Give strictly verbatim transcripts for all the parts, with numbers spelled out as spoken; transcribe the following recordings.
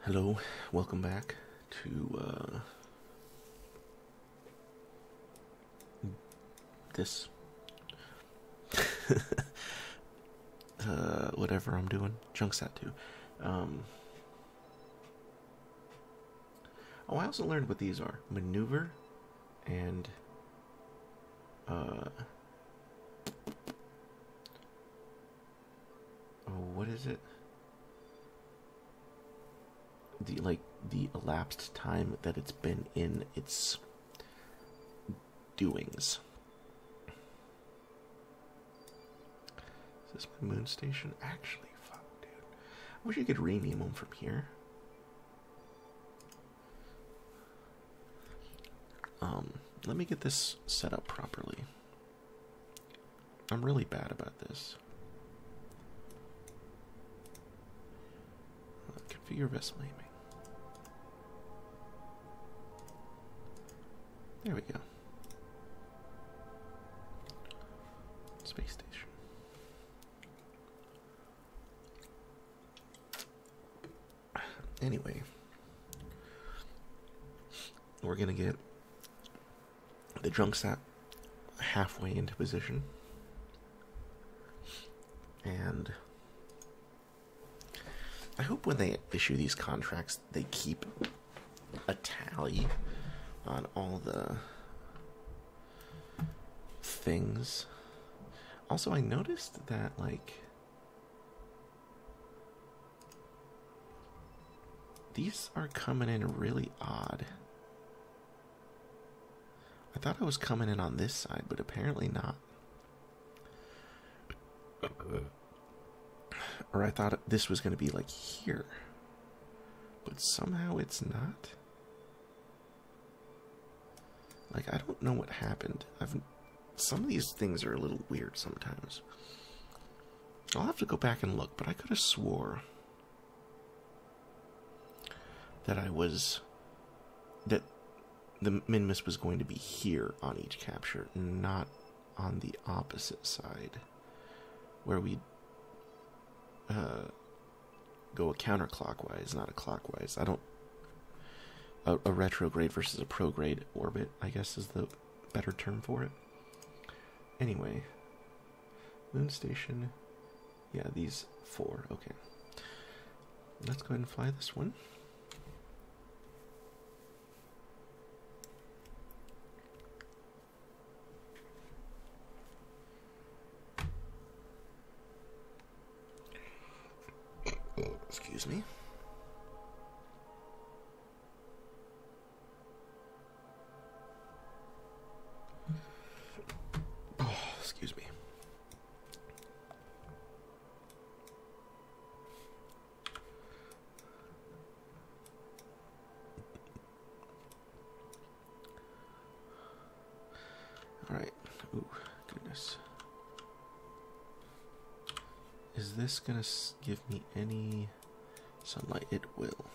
Hello, welcome back to uh, this, uh, whatever I'm doing, Junksat two. Um, oh, I also learned what these are: maneuver and uh, oh, what is it? The like the elapsed time that it's been in its doings. Is this my moon station? Actually, fuck, dude. I wish you could rename them from here. Um, let me get this set up properly. I'm really bad about this. Uh, configure vessel naming. There we go. Space station. Anyway, we're gonna get the Junksat halfway into position, and I hope when they issue these contracts they keep a tally on all the things. Also, I noticed that, like, these are coming in really odd. I thought I was coming in on this side, but apparently not. Or I thought this was going to be, like, here. But somehow it's not. Like, I don't know what happened. I've some of these things are a little weird sometimes. I'll have to go back and look, but I could have swore that I was that the min-miss was going to be here on each capture, not on the opposite side, where we uh, go a counterclockwise, not a clockwise. I don't. A, a retrograde versus a prograde orbit, I guess, is the better term for it. Anyway, moon station. Yeah, these four. Okay. Let's go ahead and fly this one. Excuse me. Excuse me. All right. Ooh, goodness. Is this gonna give me any sunlight? It will.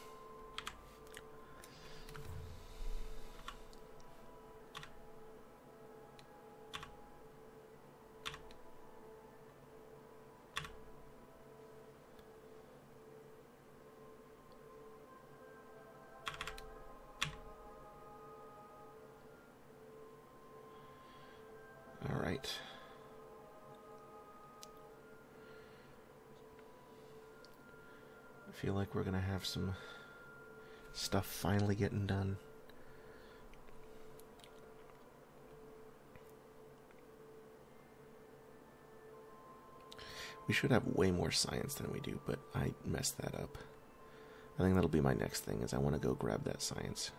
All right. I feel like we're gonna have some stuff finally getting done. We should have way more science than we do, but I messed that up. I think that'll be my next thing, is I want to go grab that science.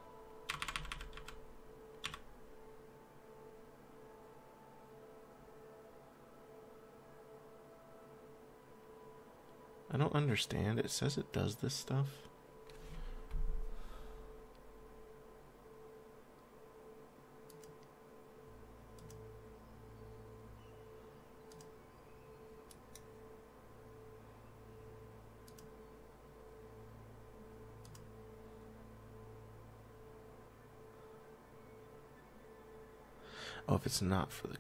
I don't understand. It says it does this stuff. Oh, if it's not for the...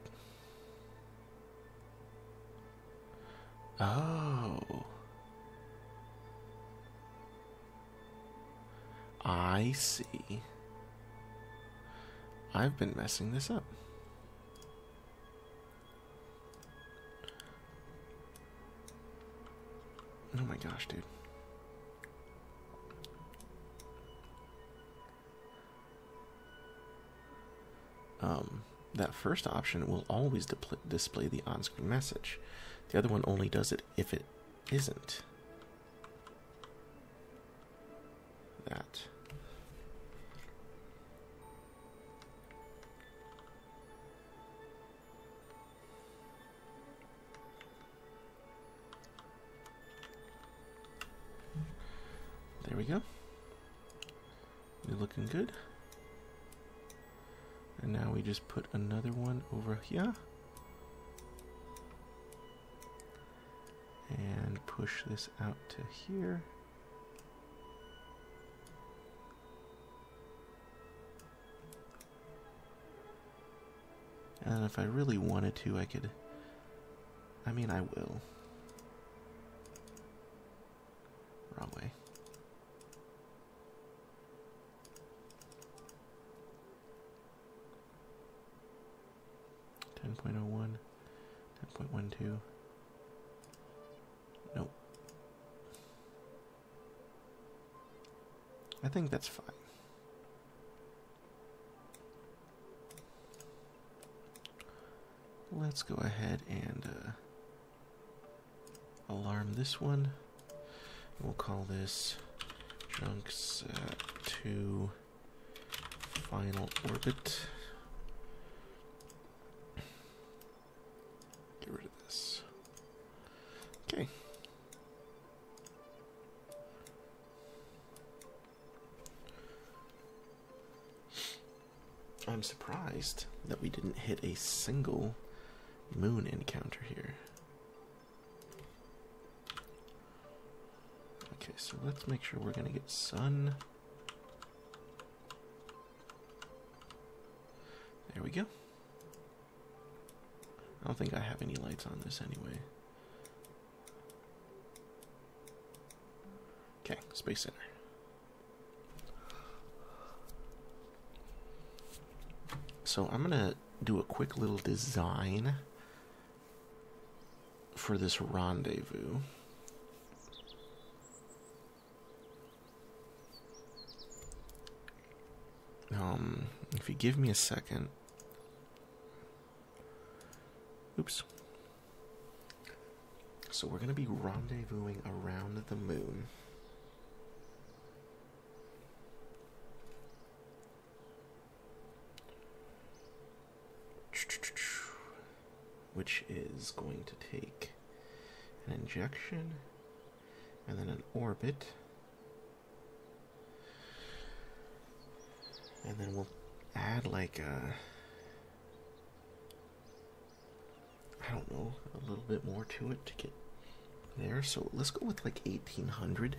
Oh. I see. I've been messing this up. Oh my gosh, dude. Um, that first option will always display the on-screen message. The other one only does it if it isn't. That. There we go. You're looking good. And now we just put another one over here. And push this out to here. And if I really wanted to, I could... I mean, I will. Wrong way. ten point oh one, ten point one two. Nope. I think that's fine. Let's go ahead and uh, alarm this one. We'll call this JunkSat two final orbit. Get rid of this. Okay. I'm surprised that we didn't hit a single moon encounter here. Okay, so let's make sure we're gonna get sun. There we go. I don't think I have any lights on this anyway. Okay, Space Center. So I'm gonna do a quick little design for this rendezvous. Um, if you give me a second. Oops. So we're gonna be rendezvousing around the moon. Which is going to take an injection and then an orbit, and then we'll add like a, I don't know, a little bit more to it to get there. So let's go with like eighteen hundred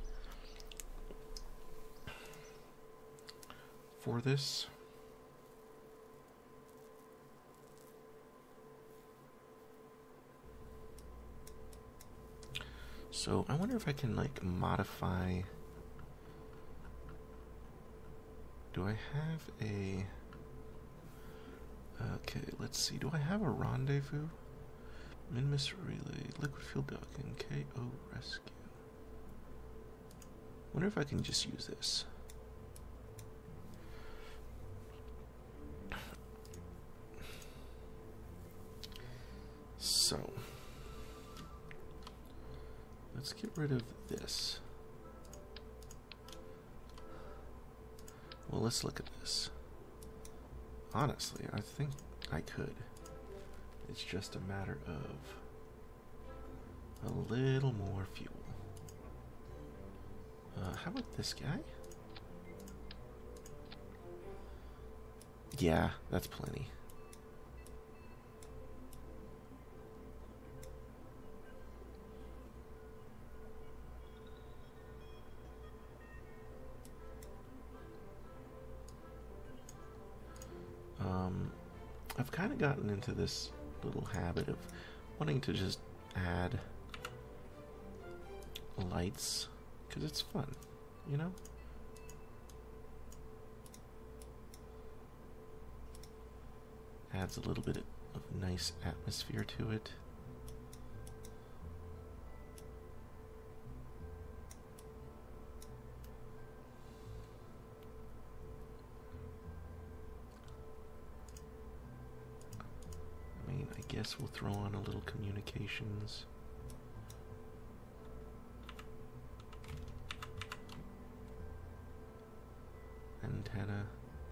for this. So I wonder if I can like modify. Do I have a... Okay, let's see. Do I have a rendezvous? Minmus relay, liquid fuel docking, K O rescue. Wonder if I can just use this. So let's get rid of this. Well, let's look at this. Honestly, I think I could. It's just a matter of a little more fuel. Uh, how about this guy? Yeah, that's plenty. Um, I've kind of gotten into this little habit of wanting to just add lights because it's fun, you know? adds a little bit of nice atmosphere to it. I mean, I guess we'll throw on a little communications. Antenna.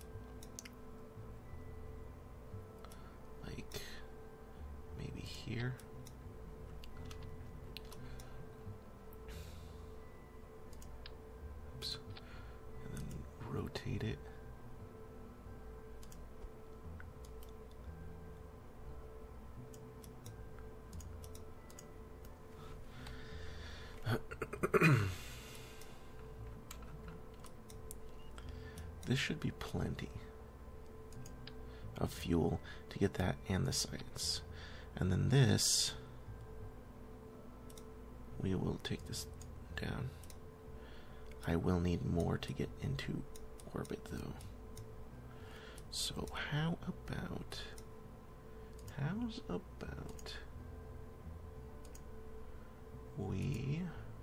Like maybe here. Oops. And then rotate it. This should be plenty of fuel to get that and the science. And then this, we will take this down. I will need more to get into orbit though. So how about, how's about we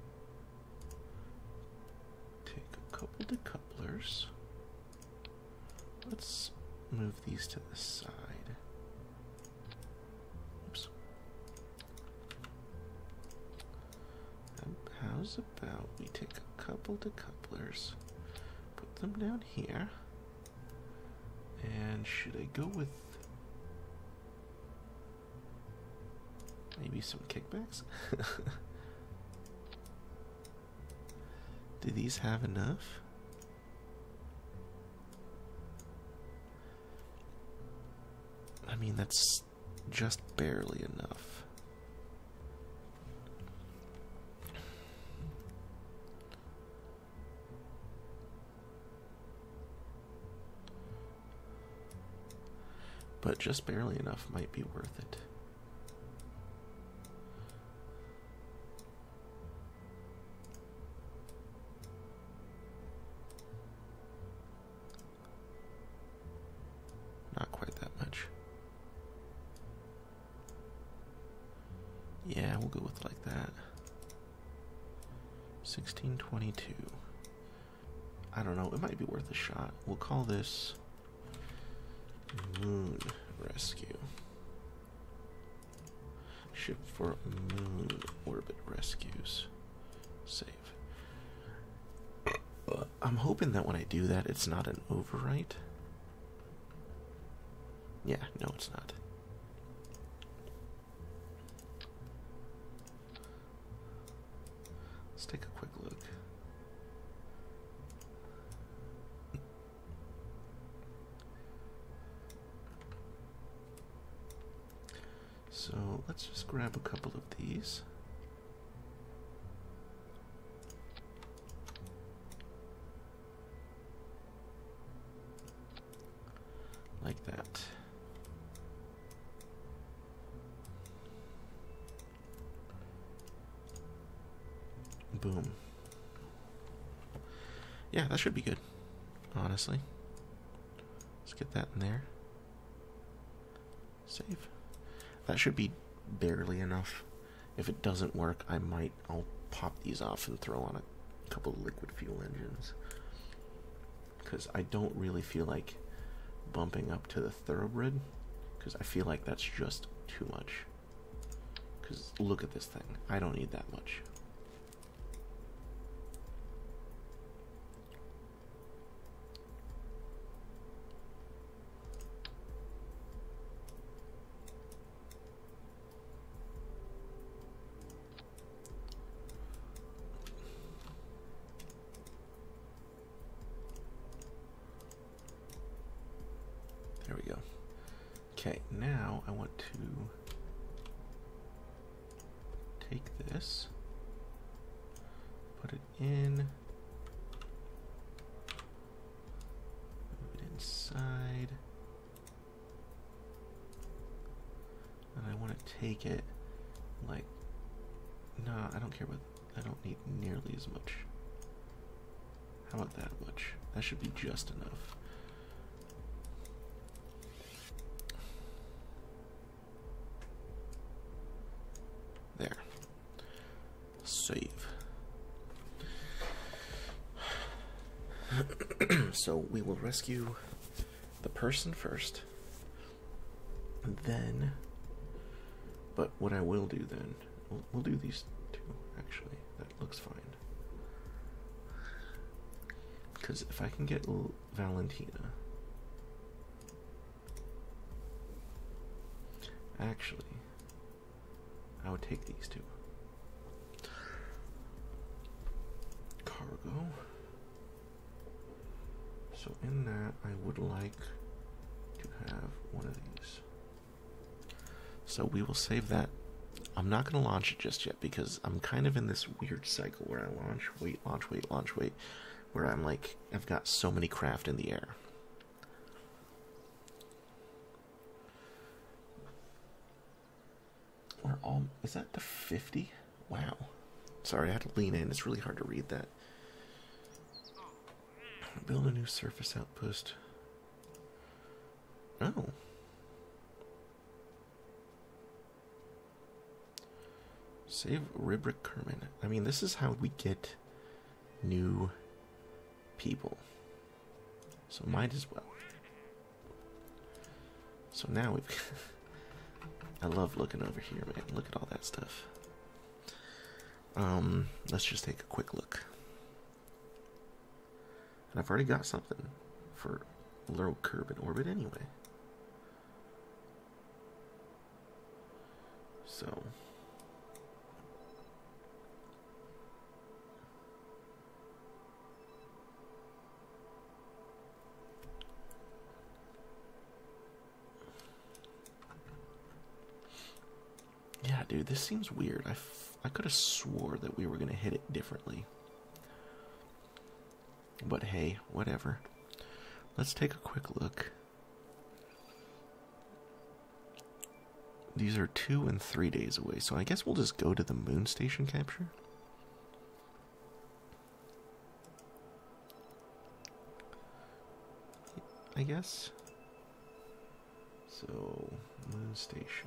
take a couple decouplers. Let's move these to the side. Oops. Um, how's about we take a couple decouplers, put them down here, and should I go with maybe some kickbacks? Do these have enough? I mean, that's just barely enough. But just barely enough might be worth it. Not quite that much. Yeah, we'll go with it like that. sixteen twenty-two. I don't know, it might be worth a shot. We'll call this Moon Rescue. Ship for Moon Orbit Rescues. Save. Uh, I'm hoping that when I do that, it's not an overwrite. Yeah, no, it's not. Let's take a quick look. So let's just grab a couple of these. Like that. Boom. Yeah, that should be good, honestly. Let's get that in there. Save. That should be barely enough. If it doesn't work, I might, I'll pop these off and throw on a couple of liquid fuel engines. Because I don't really feel like bumping up to the thoroughbred, because I feel like that's just too much. Because look at this thing. I don't need that much. There we go. Okay, now I want to take this, put it in, move it inside, and I want to take it like, no, I don't care about, I don't need nearly as much. How about that much? That should be just enough. Save. So we will rescue the person first. And then, but what I will do then, we'll, we'll do these two, actually. That looks fine. Because if I can get L Valentina, actually, I would take these two. Cargo. So in that, I would like to have one of these. So we will save that. I'm not going to launch it just yet because I'm kind of in this weird cycle where I launch, wait, launch, wait, launch, wait. Where I'm like, I've got so many craft in the air. We're all, is that the fifty? Wow. Sorry, I had to lean in. It's really hard to read that. Build a new surface outpost. Oh. Save Ribrick Kerman. I mean, this is how we get new people. So might as well. So now we've... I love looking over here, man. Look at all that stuff. Um, let's just take a quick look. And I've already got something for low curb in orbit anyway. So... yeah, dude, this seems weird. I, f I could have swore that we were going to hit it differently. But hey, whatever. Let's take a quick look. These are two and three days away, so I guess we'll just go to the moon station capture. I guess. So, moon station.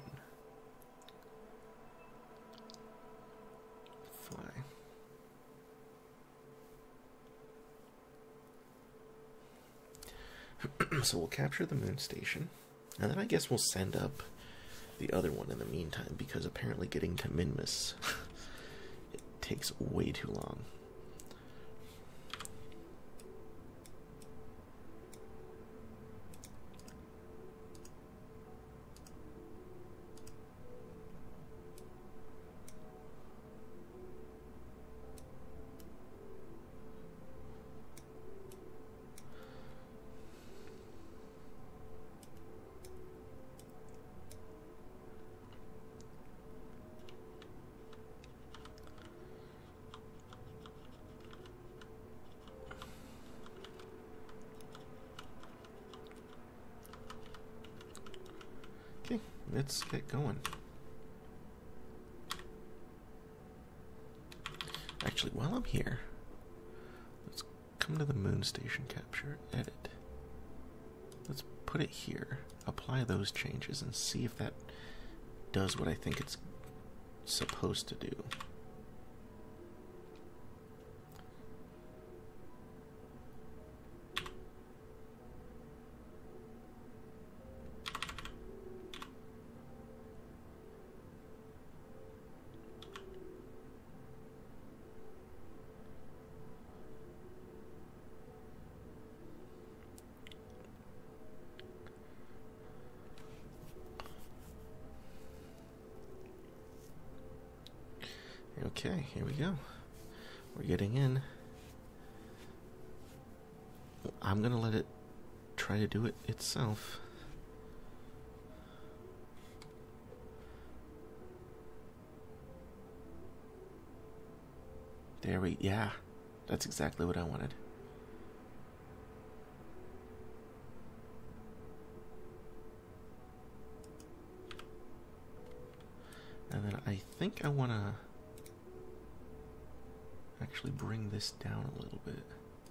Fly. So we'll capture the moon station, and then I guess we'll send up the other one in the meantime, because apparently getting to Minmus it takes way too long. Okay, let's get going. Actually, while I'm here, let's come to the moon station capture, edit. Let's put it here, apply those changes, and see if that does what I think it's supposed to do. Okay, here we go. We're getting in. I'm gonna let it try to do it itself. There we, yeah, that's exactly what I wanted. And then I think I want to actually bring this down a little bit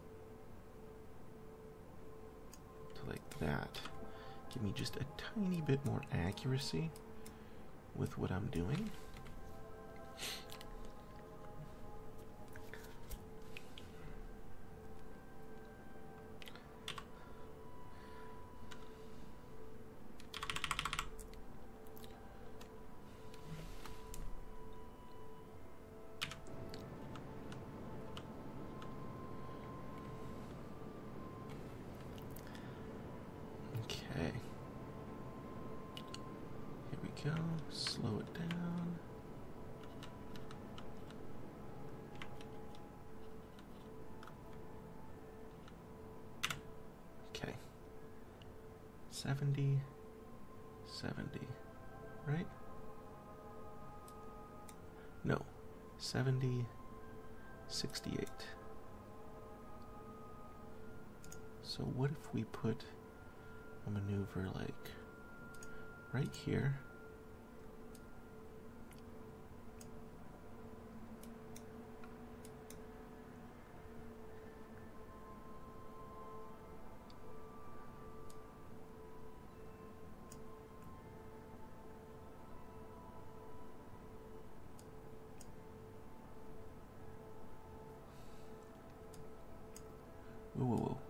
to like that. Give me just a tiny bit more accuracy with what I'm doing. we go. Slow it down. Okay. seventy, seventy, right? No, seventy, sixty-eight. So what if we put a maneuver like right here? Whoa, whoa, whoa.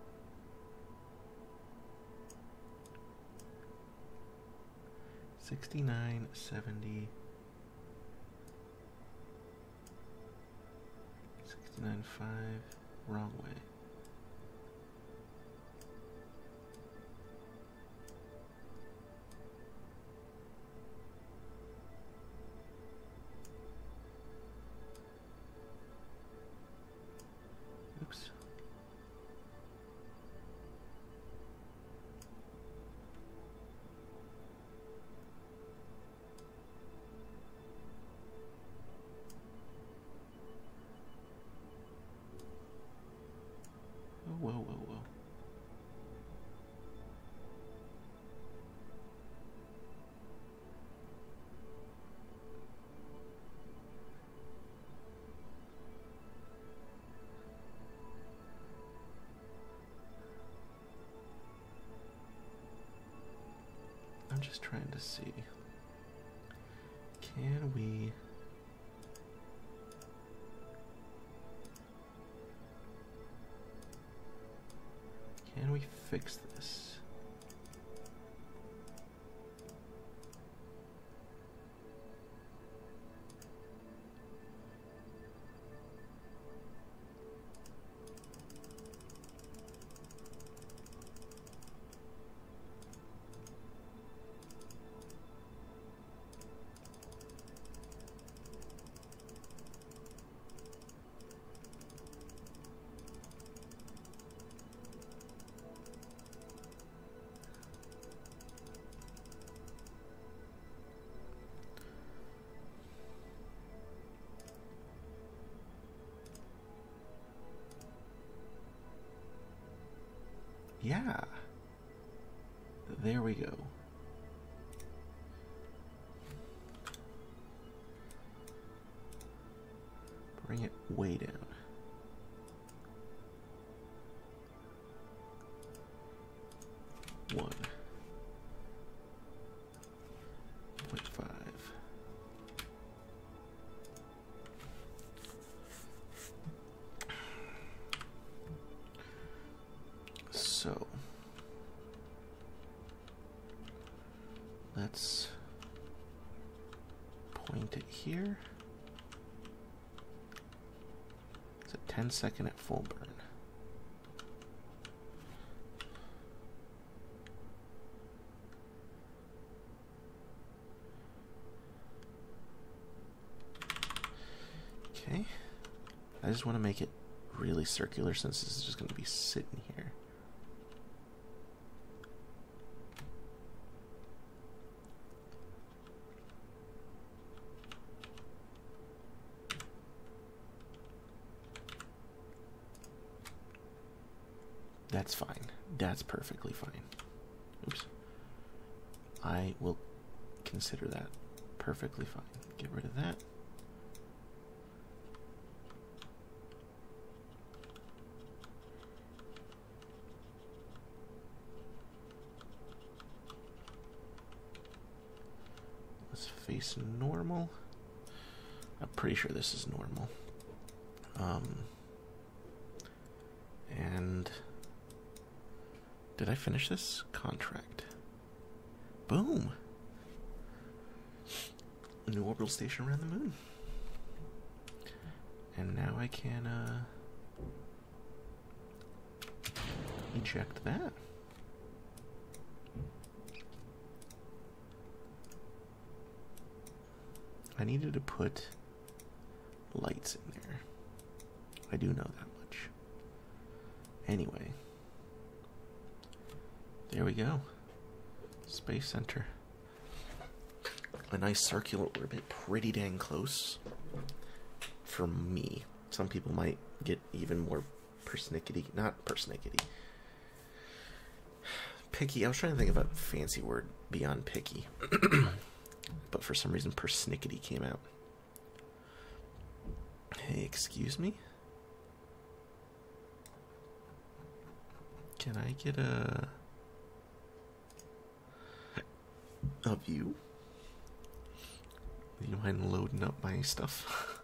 sixty-nine, seventy, sixty-nine, five, wrong way. Oops. Whoa, whoa, whoa. I'm just trying to see. Can we... Can we fix this? Yeah. There we go. Bring it way down. One. Point five. So let's point it here. It's a ten second at full burn. Okay. I just want to make it really circular since this is just going to be sitting here. That's fine. That's perfectly fine. Oops. I will consider that perfectly fine. Get rid of that. Let's face normal. I'm pretty sure this is normal. Um, and did I finish this contract? Boom! A new orbital station around the moon. And now I can uh, eject that. I needed to put lights in there. I do know that much. Anyway. There we go. Space Center. A nice circular orbit, pretty dang close. For me. Some people might get even more persnickety. Not persnickety. Picky. I was trying to think of a fancy word beyond picky. But for some reason persnickety came out. Hey, excuse me? Can I get a... a view? Do you mind loading up my stuff?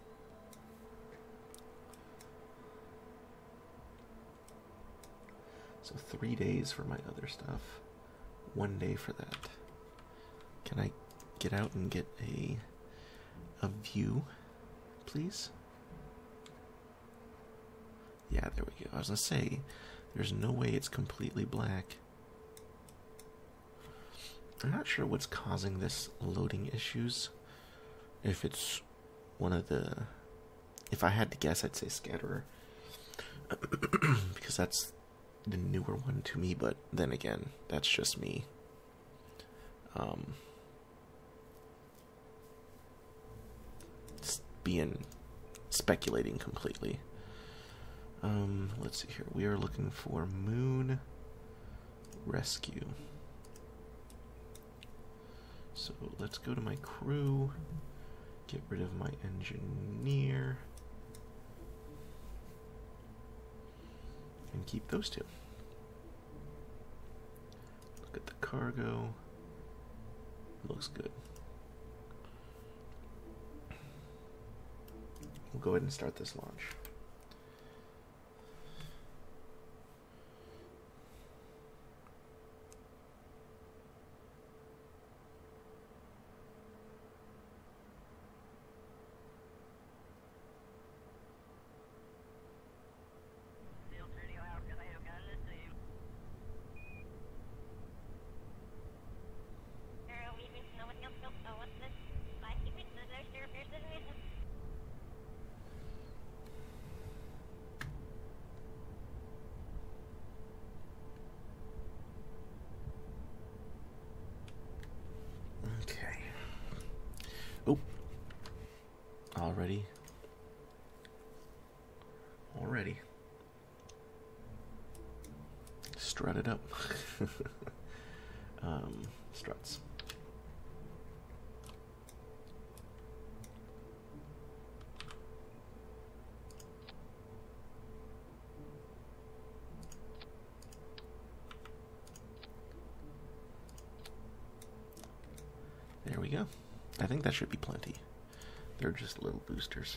So three days for my other stuff. One day for that. Can I get out and get a a view, please? Yeah, there we go. I was gonna say, there's no way it's completely black. I'm not sure what's causing this loading issues. If it's one of the... If I had to guess, I'd say Scatterer. Because that's the newer one to me, but then again, that's just me. Um, being... speculating completely. Um, let's see here. We are looking for Moon Rescue. So let's go to my crew, get rid of my engineer, and keep those two. Look at the cargo. Looks good. We'll go ahead and start this launch. Oh, already, already, strut it up. um, struts. There we go. I think that should be plenty. They're just little boosters.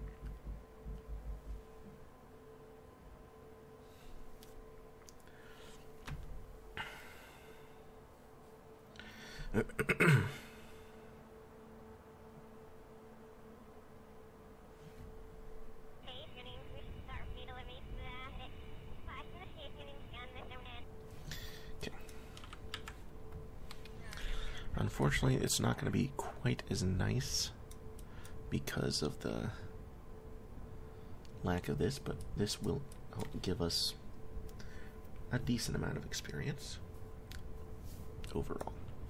Unfortunately, it's not going to be quite as nice because of the lack of this, but this will give us a decent amount of experience overall.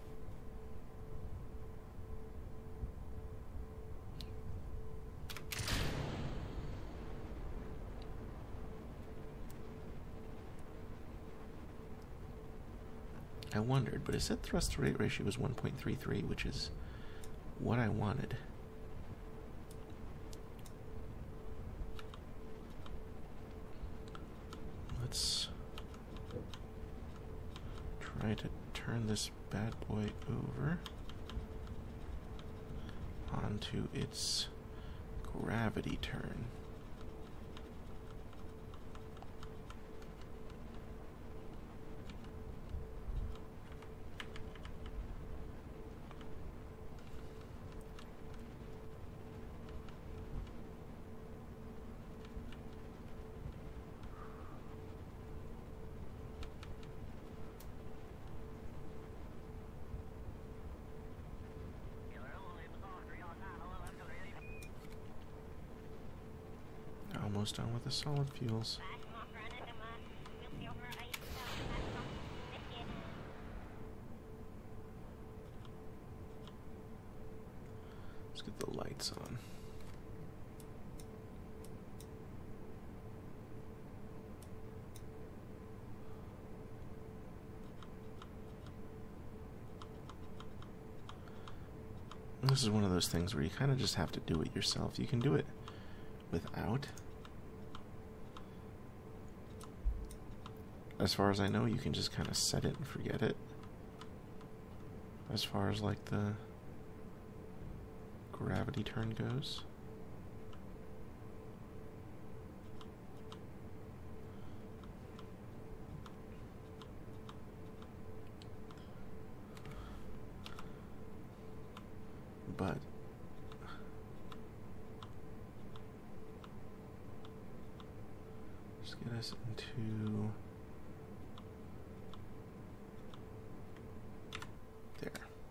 I wondered, but it said thrust to rate ratio was one point three three, which is what I wanted. Let's try to turn this bad boy over onto its gravity turn. almost done with the solid fuels. Let's get the lights on. This is one of those things where you kind of just have to do it yourself. You can do it without. As far as I know, you can just kind of set it and forget it. As far as like the gravity turn goes. But just get us into there.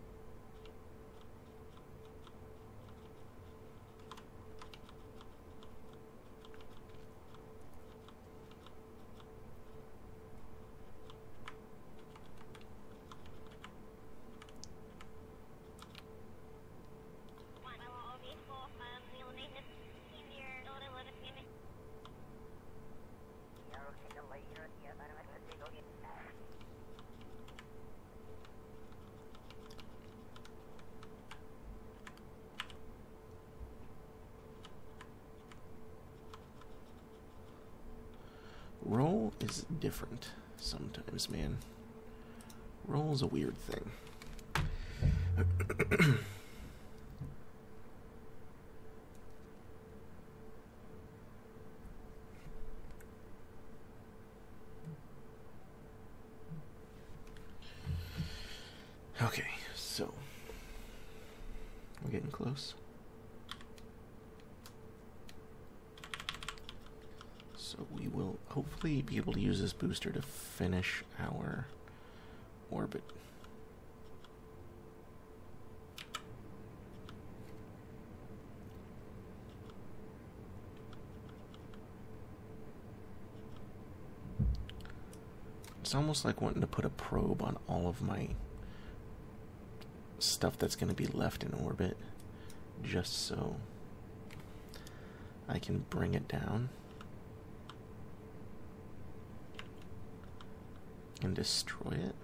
Roll is different sometimes, man. Roll is a weird thing. Okay, so we're getting close. So we will hopefully be able to use this booster to finish our orbit. It's almost like wanting to put a probe on all of my stuff that's going to be left in orbit, just so I can bring it down and destroy it.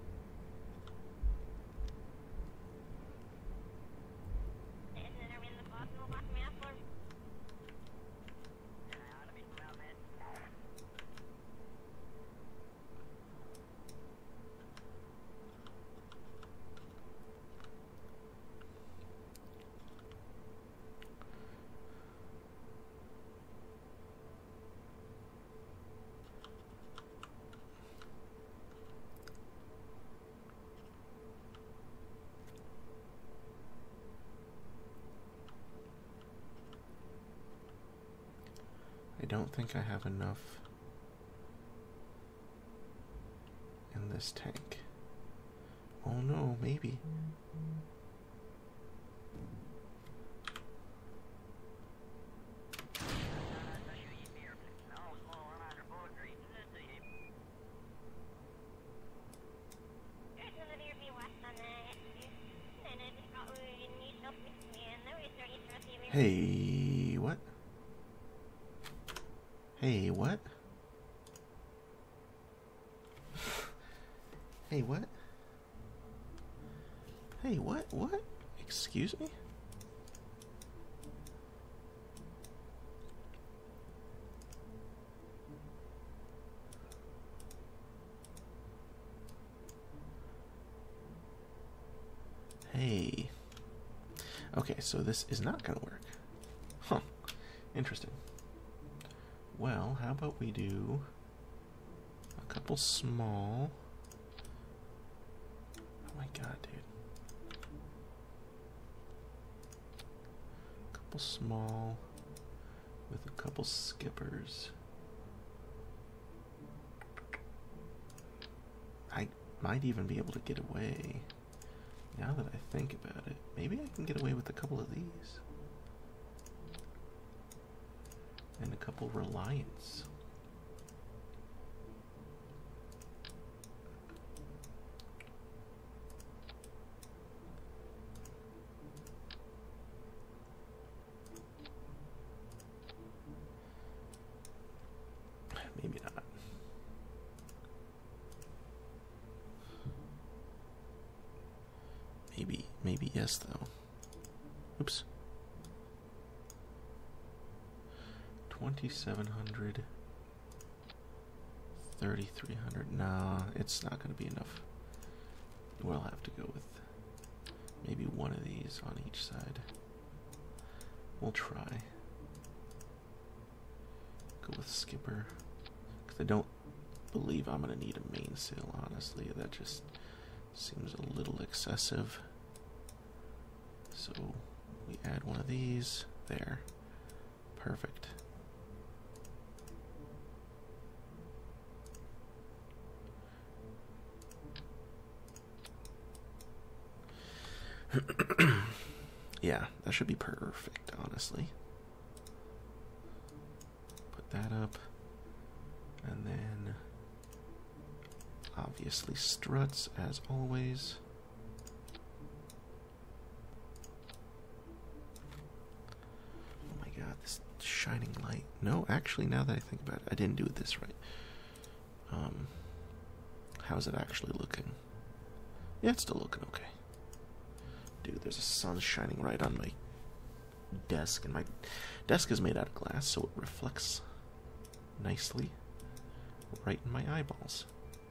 I don't think I have enough in this tank. Oh no, maybe. Hey, what? Hey, what? Hey, what? Hey, what? What? Excuse me? Hey. Okay, so this is not gonna work. Huh. Interesting. Well, how about we do a couple small... Oh my god, dude. A couple small with a couple skippers. I might even be able to get away. Now that I think about it, maybe I can get away with a couple of these. And a couple Reliance. Maybe not. Maybe, maybe yes, though. Oops. twenty-seven hundred. thirty-three hundred. Nah, it's not going to be enough. We'll have to go with maybe one of these on each side. We'll try. Go with Skipper. Because I don't believe I'm going to need a mainsail, honestly. That just seems a little excessive. So we add one of these. There. Perfect. Yeah, that should be perfect, honestly. Put that up. And then obviously struts as always. Oh my god, this shining light. No, actually, now that I think about it, I didn't do this right. Um, how's it actually looking? Yeah, it's still looking okay. Dude, there's a sun shining right on my desk, and my desk is made out of glass, so it reflects nicely right in my eyeballs.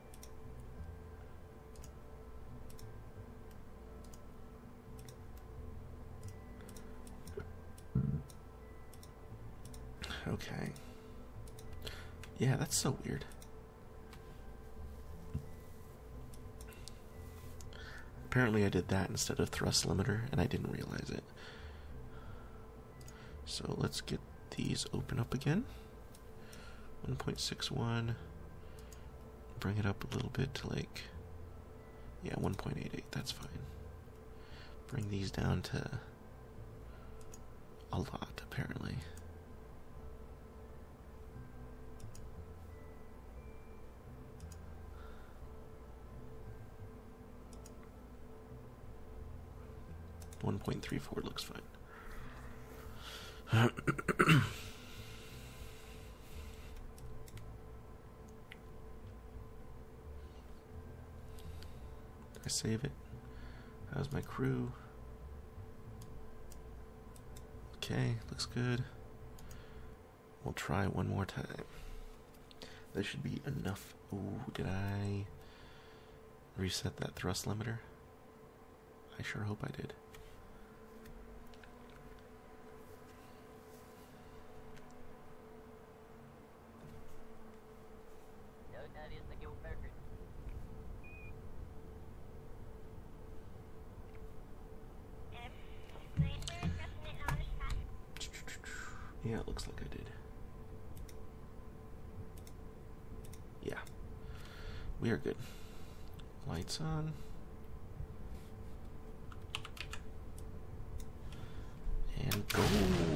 Okay. Yeah, that's so weird. Apparently I did that instead of thrust limiter, and I didn't realize it. So let's get these open up again. one point six one. Bring it up a little bit to like, yeah, one point eight eight, that's fine. Bring these down to a lot, apparently. one point three four looks fine. Did I save it? How's my crew? Okay, looks good. We'll try one more time. That should be enough. Ooh, did I reset that thrust limiter? I sure hope I did. Yeah, it looks like I did. Yeah. We are good. Lights on. And go.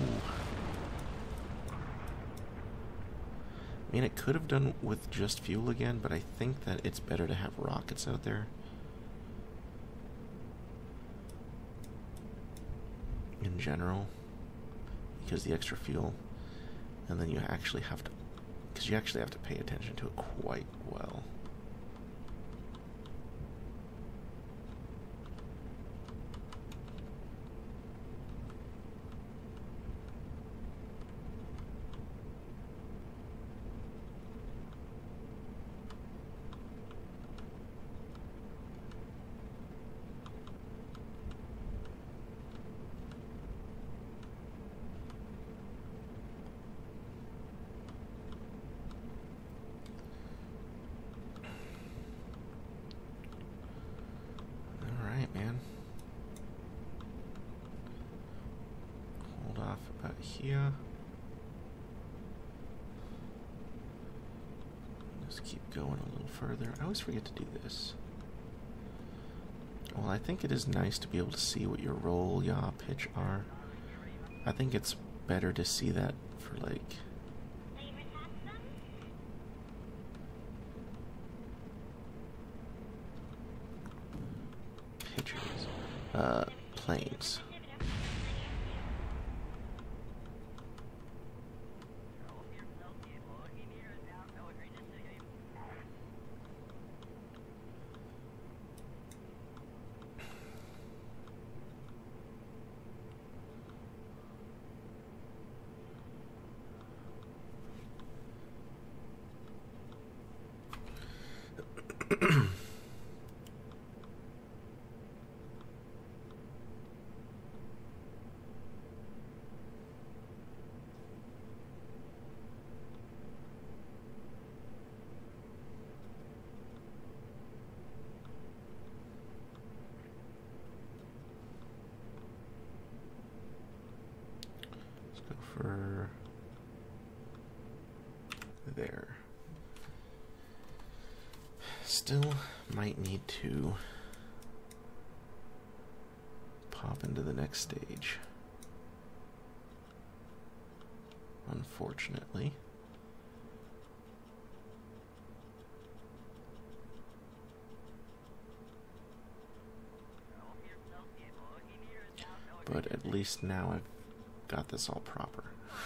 I mean, it could have done with just fuel again, but I think that it's better to have rockets out there. In general. Because the extra fuel, and then you actually have to, because you actually have to pay attention to it quite well. Man, hold off about here. Just keep going a little further. I always forget to do this. Well, I think it is nice to be able to see what your roll, yaw, pitch are. I think it's better to see that for like uh, planes. For there. Still might need to pop into the next stage. Unfortunately. But at least now I've got this all proper.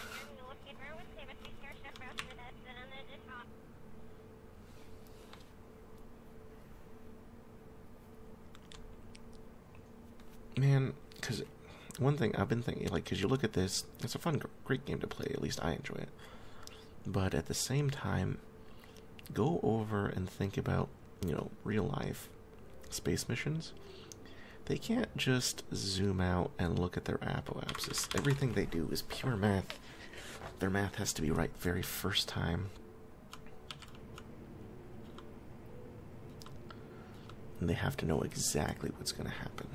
Man, because one thing I've been thinking, like, because you look at this, it's a fun, great game to play, at least I enjoy it. But at the same time, go over and think about, you know, real life space missions. They can't just zoom out and look at their apoapsis. Everything they do is pure math. Their math has to be right very first time. And they have to know exactly what's going to happen.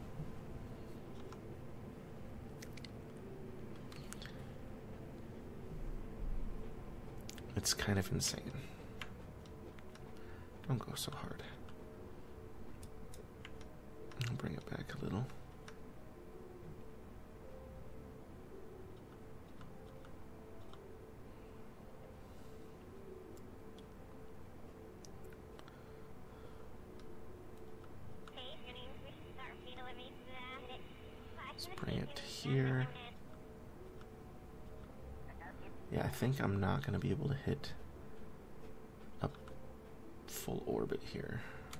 It's kind of insane. Don't go so hard. I'll bring it back a little. Let's bring it to here. Yeah, I think I'm not going to be able to hit a full orbit here.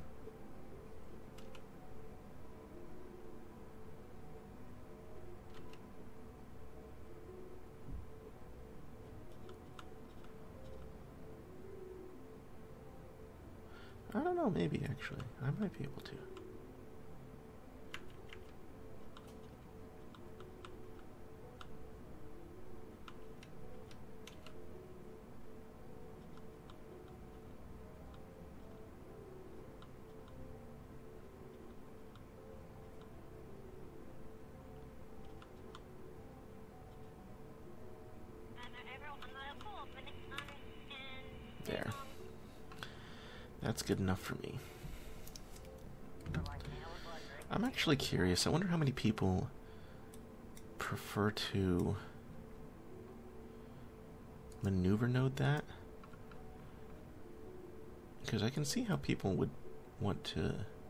I don't know, maybe actually. I might be able to. There. That's good enough for me. I'm actually curious. I wonder how many people prefer to maneuver node that. Because I can see how people would want to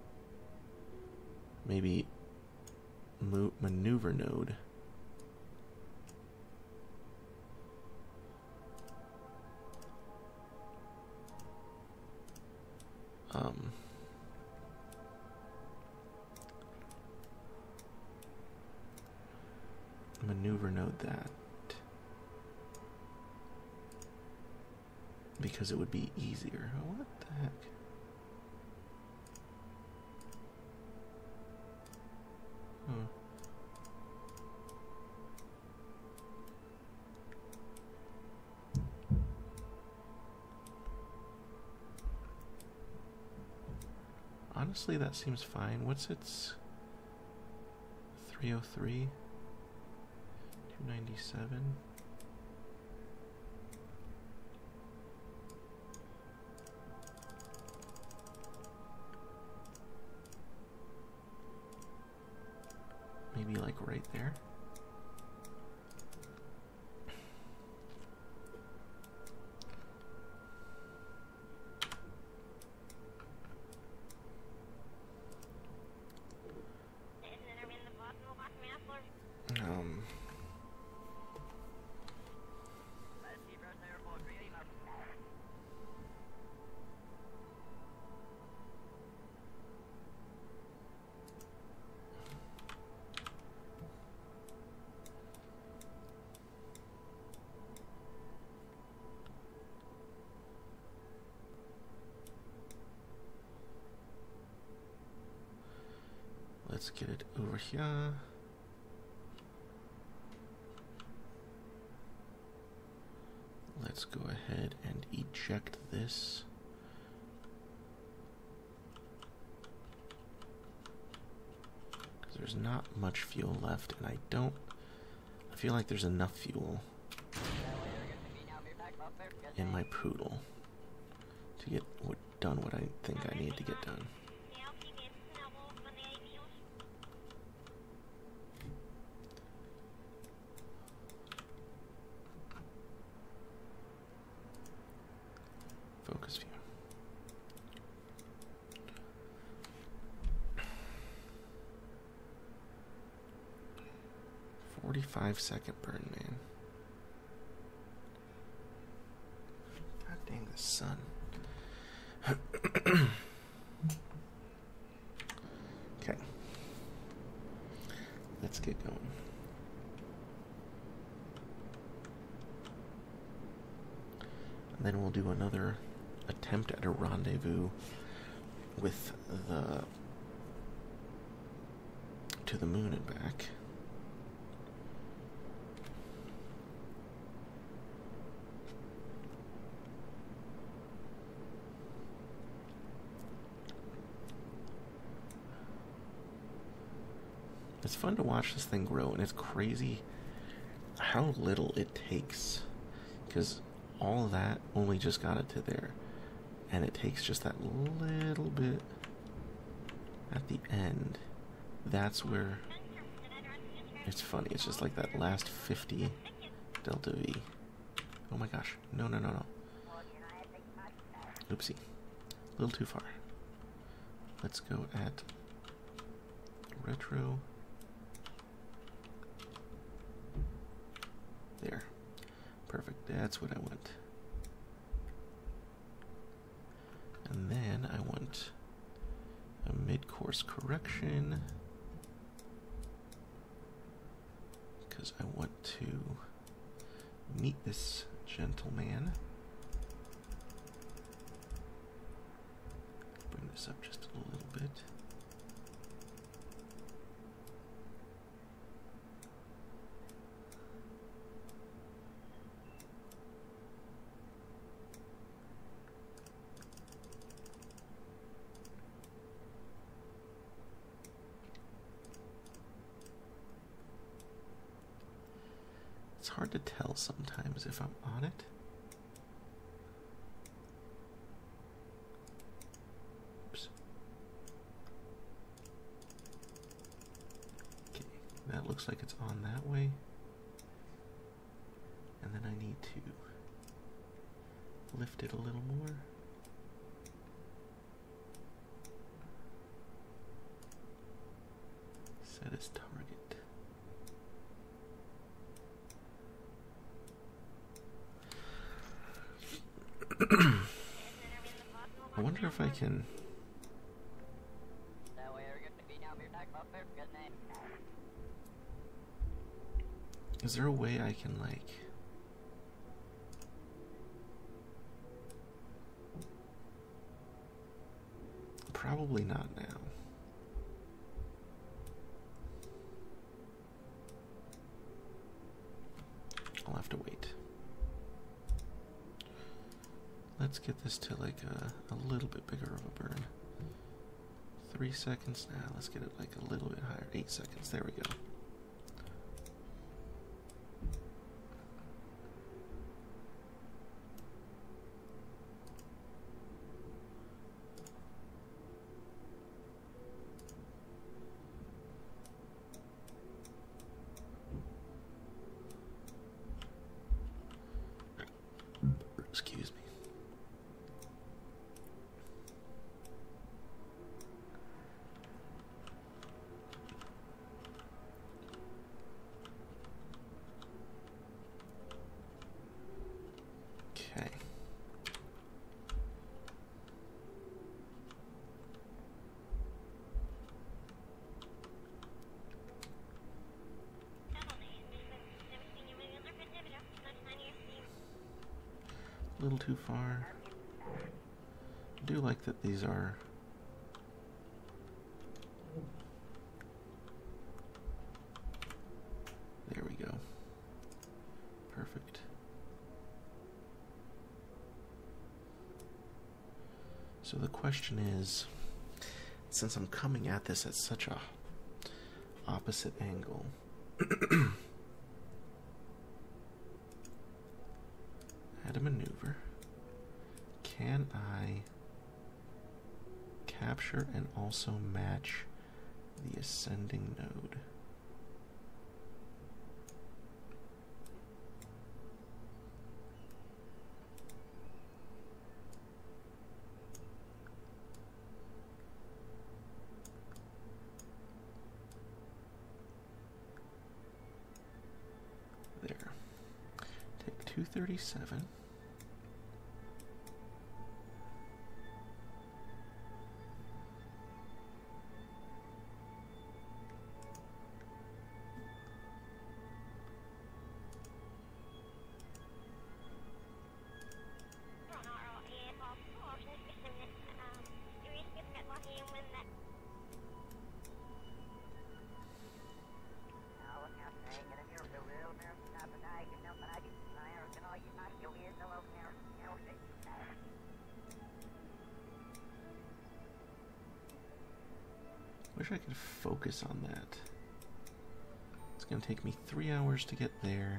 maybe move, maneuver node. Um, maneuver node that because it would be easier. What the heck? Huh. Honestly, that seems fine. What's its three oh three? two ninety-seven? Maybe like right there? Let's get it over here. Let's go ahead and eject this. Because there's not much fuel left, and I don't... I feel like there's enough fuel in my poodle to get what, done what I think I need to get done. Focus view. forty-five second burn, man. God dang the sun. Okay. Let's get going. And then we'll do another attempt at a rendezvous with the to the moon and back. It's fun to watch this thing grow, and it's crazy how little it takes, because all of that only just got it to there, and it takes just that little bit at the end. That's where it's funny. It's just like that last fifty delta V. Oh my gosh. No, no, no, no. Oopsie. A little too far. Let's go at retro. There. Perfect. That's what I want. And then I want a mid-course correction, because I want to meet this gentleman. Bring this up just a little bit. It's hard to tell sometimes if I'm on it. Oops. Okay, that looks like it's on that way. And then I need to lift it a little more. Set as target. I wonder if I can. Is there a way I can, like, probably not now. I'll have to wait. Let's get this to like a, a little bit bigger of a burn. Three seconds now. Let's get it like a little bit higher. Eight seconds. There we go. Excuse me. Okay. A little too far. I do like that these are So the question is, since I'm coming at this at such a opposite angle, add a maneuver. Can I capture and also match the ascending node? There. Take two thirty-seven. Wish I could focus on that. It's going to take me three hours to get there.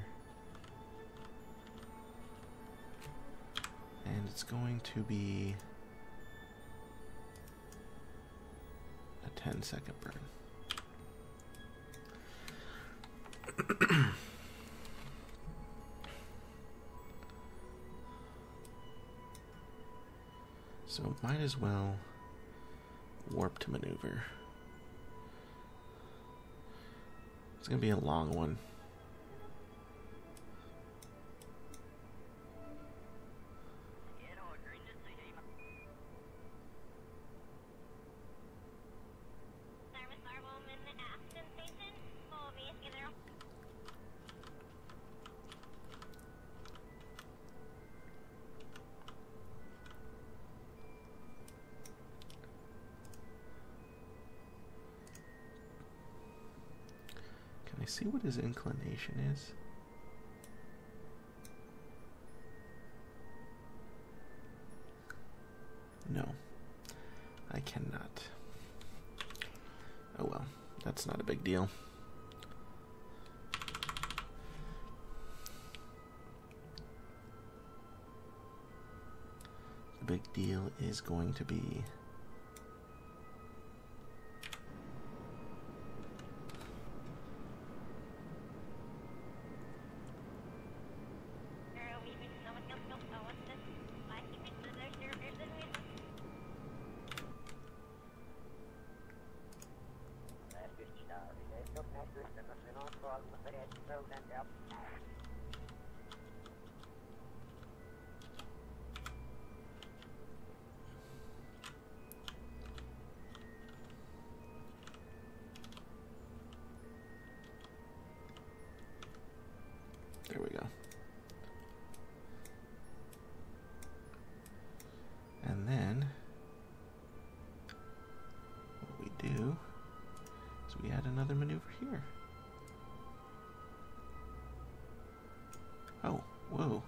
And it's going to be a ten second burn. So might as well warp to maneuver. It's gonna be a long one. See what his inclination is. No, I cannot. Oh well, that's not a big deal. The big deal is going to be there we go. And then what we do is we add another maneuver here. Oh, whoa.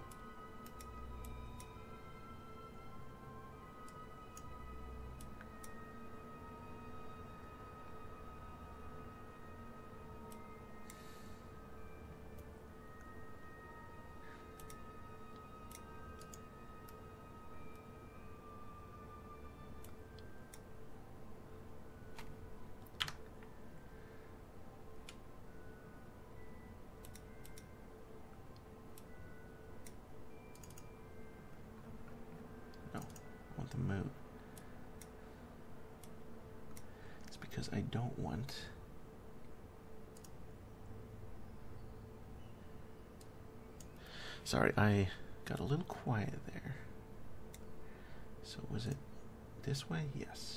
The moon. It's because I don't want sorry, I got a little quiet there. So was it this way? Yes.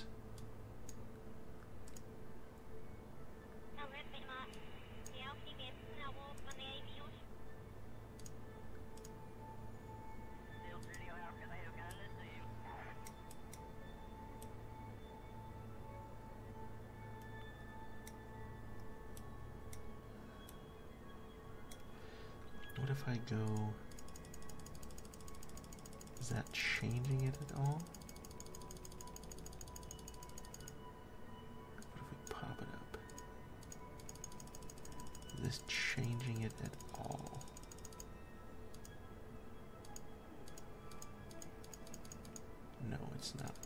What if I go... Is that changing it at all? changing it at all? No, it's not.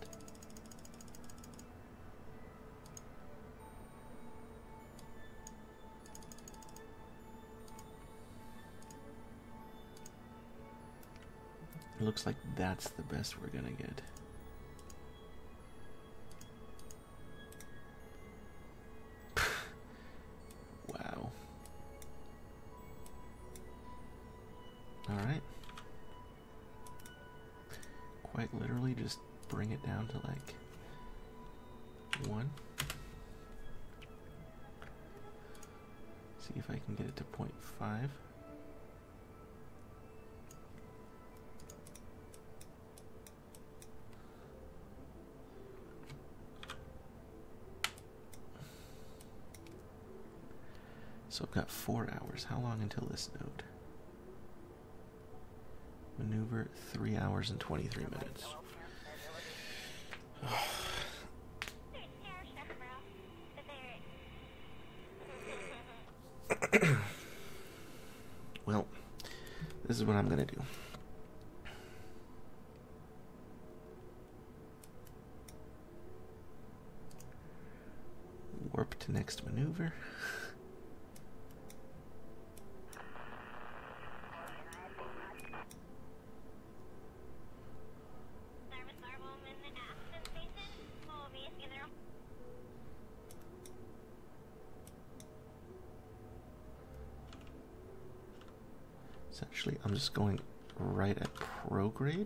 It looks like that's the best we're gonna get. Wow. Alright. Quite literally just bring it down to like one. See if I can get it to point five. So I've got four hours. How long until this node? Maneuver three hours and twenty-three minutes. Well, this is what I'm gonna do. Warp to next maneuver. Essentially, I'm just going right at prograde.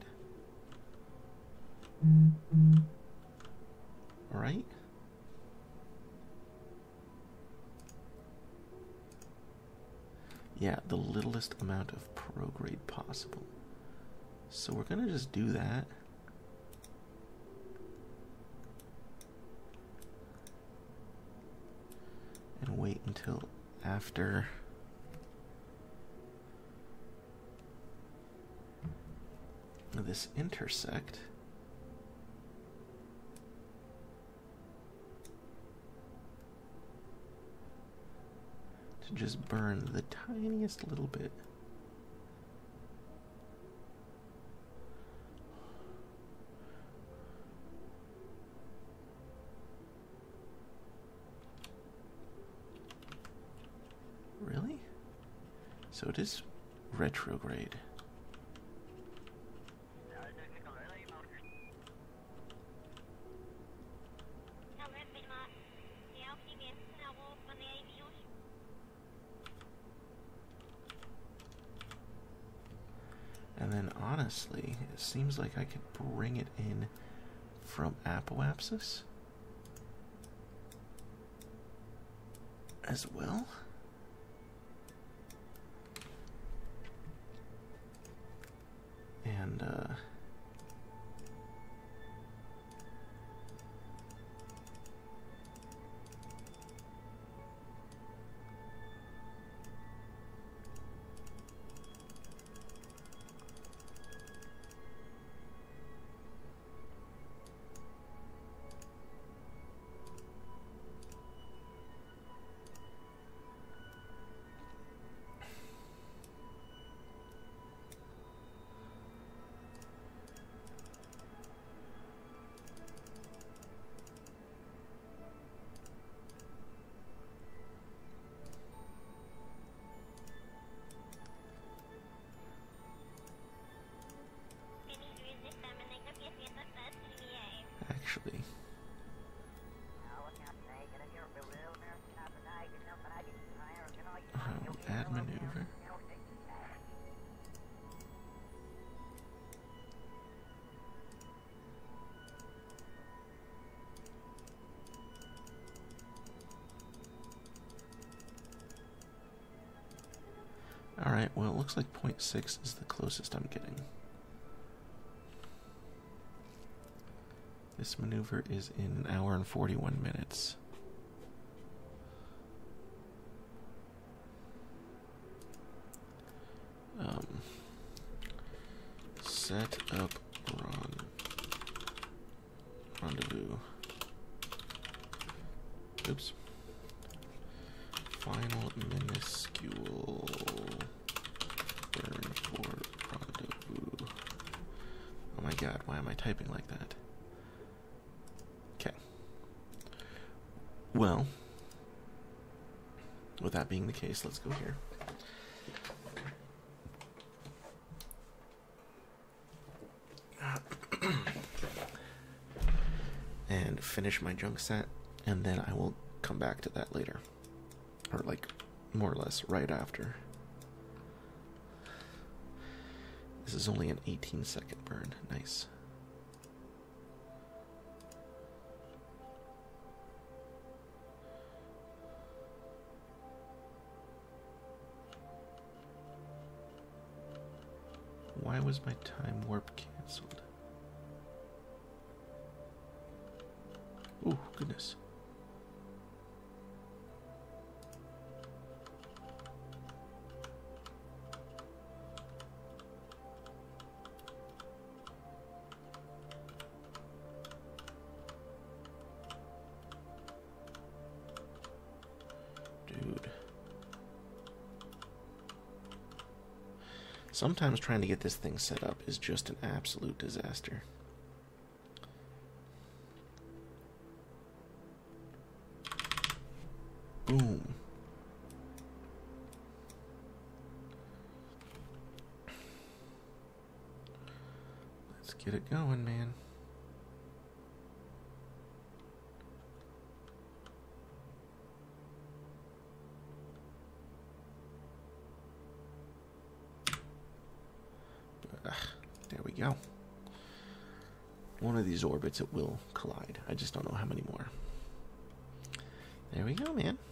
Mm-hmm. Right? Yeah, the littlest amount of prograde possible. So we're gonna just do that. And wait until after this intersect. To just burn the tiniest little bit. Really? So it is retrograde. And then honestly, it seems like I could bring it in from apoapsis as well. And uh actually, oh, add maneuver. Alright, well, it looks like point six is the closest I'm getting. This maneuver is in an hour and forty-one minutes. Um, set up run, rendezvous. Oops. final minuscule burn for rendezvous. Oh my god, why am I typing like that? Okay. Well, with that being the case, let's go here. And finish my junk set, and then I will come back to that later. Or, like, more or less right after. This is only an eighteen second burn. Nice. Why was my time warp cancelled? Oh, goodness. Dude. Sometimes trying to get this thing set up is just an absolute disaster. Boom. Let's get it going, man. Ugh, there we go. One of these orbits, it will collide. I just don't know how many more. There we go, man.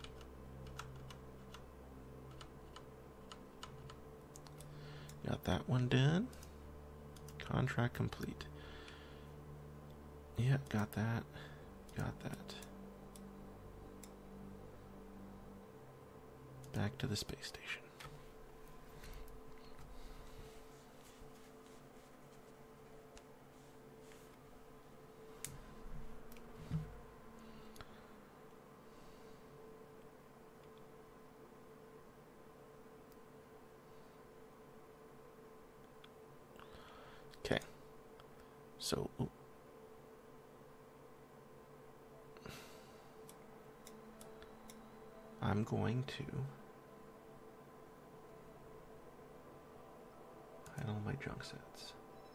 Got that one done. Contract complete. Yeah, got that. Got that. Back to the space station. Okay, so ooh. I'm going to hide all my junk sets.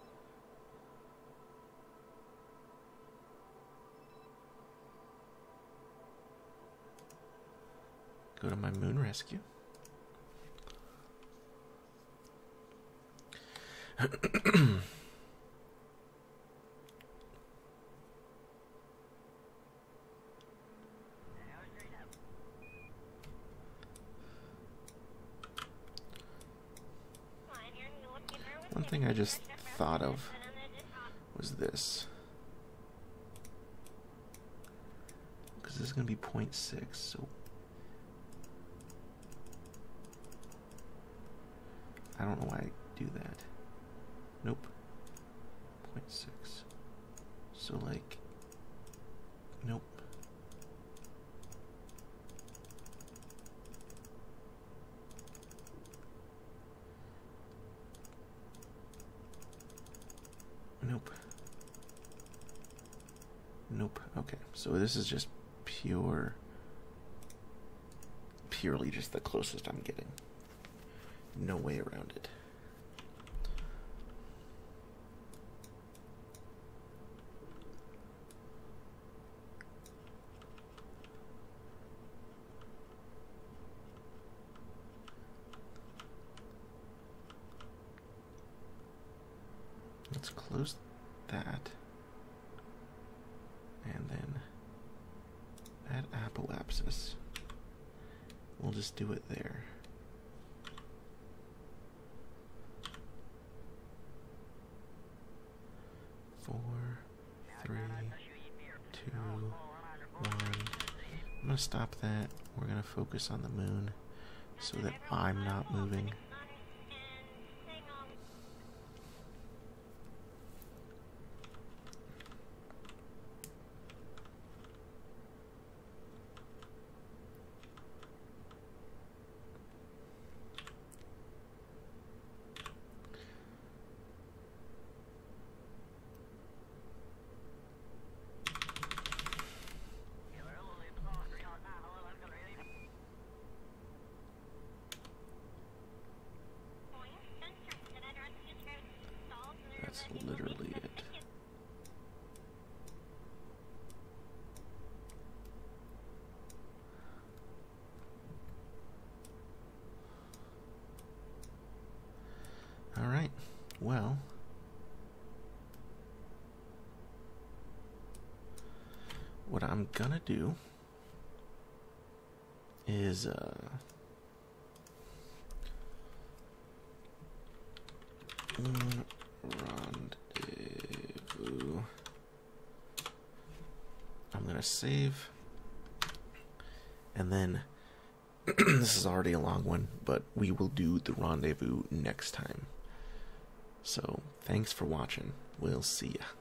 Go to my moon rescue. One thing I just thought of was this. Because this is going to be zero point six, so I don't know why I do that. Nope. zero point six. So, like, nope. Nope. Nope. Okay, so this is just pure, purely just the closest I'm getting. No way around it. Let's close that, and then add apoapsis. We'll just do it there. Four, three, two, one. I'm gonna stop that. We're gonna focus on the moon so that I'm not moving. literally it. Alright, well, what I'm gonna do is, uh, rendezvous. I'm gonna save, and then this is already a long one, but we will do the rendezvous next time. So, thanks for watching. We'll see ya.